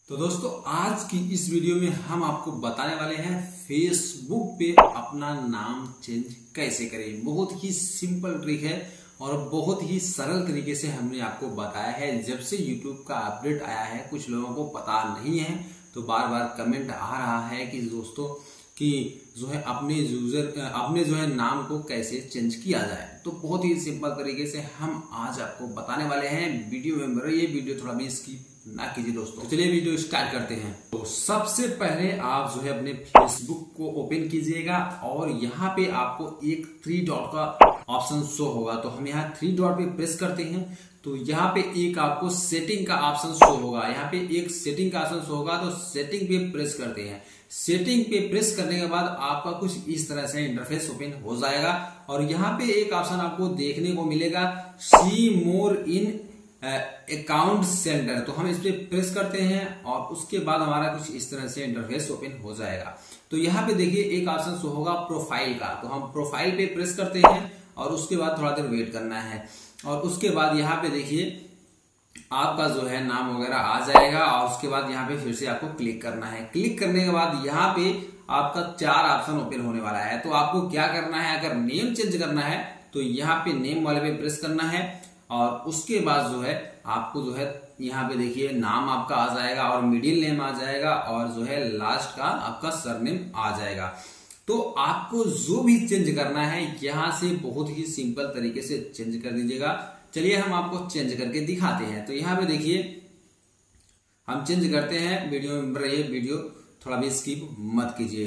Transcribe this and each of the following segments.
तो दोस्तों आज की इस वीडियो में हम आपको बताने वाले हैं फेसबुक पे अपना नाम चेंज कैसे करें। बहुत ही सिंपल ट्रिक है और बहुत ही सरल तरीके से हमने आपको बताया है। जब से यूट्यूब का अपडेट आया है कुछ लोगों को पता नहीं है, तो बार बार कमेंट आ रहा है कि दोस्तों कि जो है अपने जो है नाम को कैसे चेंज किया जाए। तो बहुत ही सिंपल तरीके से हम आज आपको बताने वाले हैं। वीडियो में बने रहिए, वीडियो थोड़ा भी स्किप ना कीजिए दोस्तों। तो चलिए वीडियो स्टार्ट करते हैं। तो सबसे पहले आप जो है अपने फेसबुक को ओपन कीजिएगा और यहाँ पे आपको एक 3 डॉट का ऑप्शन शो होगा। तो हम यहाँ 3 डॉट पे प्रेस करते हैं तो यहाँ पे एक आपको सेटिंग का ऑप्शन शो होगा। यहाँ पे एक सेटिंग का ऑप्शन शो होगा, तो सेटिंग पे प्रेस करते हैं। सेटिंग पे प्रेस करने के बाद आपका कुछ इस तरह से इंटरफेस ओपन हो जाएगा और यहाँ पे एक ऑप्शन आपको देखने को मिलेगा, सी मोर इन अकाउंट सेंटर। तो हम इस पे प्रेस करते हैं और उसके बाद हमारा कुछ इस तरह से इंटरफेस ओपन हो जाएगा। तो यहाँ पे देखिए एक ऑप्शन शो होगा प्रोफाइल का, तो हम प्रोफाइल पे प्रेस करते हैं और उसके बाद थोड़ा देर वेट करना है और उसके बाद यहाँ पे देखिए आपका जो है नाम वगैरह आ जाएगा और उसके बाद यहाँ पे फिर से आपको क्लिक करना है। क्लिक करने के बाद यहाँ पे आपका 4 ऑप्शन ओपन होने वाला है। तो आपको क्या करना है, अगर नेम चेंज करना है तो यहाँ पे नेम वाले पे प्रेस करना है और उसके बाद जो है आपको जो है यहाँ पे देखिए नाम आपका आ जाएगा और मिडिल नेम आ जाएगा और जो है लास्ट का आपका सरनेम आ जाएगा। तो आपको जो भी चेंज करना है यहाँ से बहुत ही सिंपल तरीके से चेंज कर दीजिएगा। चलिए हम आपको चेंज करके दिखाते हैं। तो यहाँ पे देखिए हम चेंज करते हैं। वीडियो में रहिए, वीडियो थोड़ा भी स्किप मत कीजिए।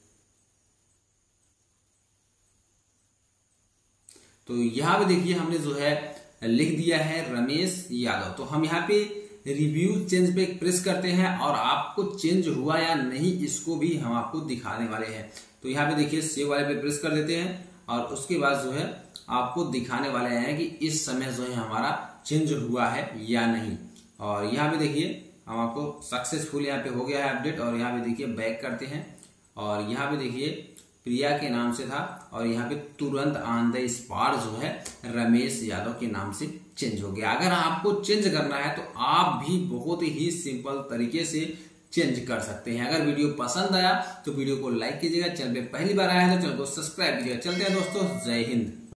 तो यहाँ पे देखिए हमने जो है लिख दिया है रमेश यादव। तो हम यहाँ पे रिव्यू चेंज पे प्रेस करते हैं और आपको चेंज हुआ या नहीं इसको भी हम आपको दिखाने वाले हैं। तो यहाँ पे देखिए सेव वाले पे प्रेस कर देते हैं और उसके बाद जो है आपको दिखाने वाले हैं कि इस समय जो है हमारा चेंज हुआ है या नहीं। और यहाँ पे देखिए हम आपको सक्सेसफुल यहाँ पे हो गया है अपडेट और यहाँ पे देखिए बैक करते हैं और यहाँ पे देखिए प्रिया के नाम से था और यहाँ पे तुरंत ऑन द स्पॉट जो है रमेश यादव के नाम से चेंज हो गया। अगर आपको चेंज करना है तो आप भी बहुत ही सिंपल तरीके से चेंज कर सकते हैं। अगर वीडियो पसंद आया तो वीडियो को लाइक कीजिएगा, चैनल पे पहली बार आया है तो चैनल को सब्सक्राइब कीजिएगा। चलते हैं दोस्तों, जय हिंद।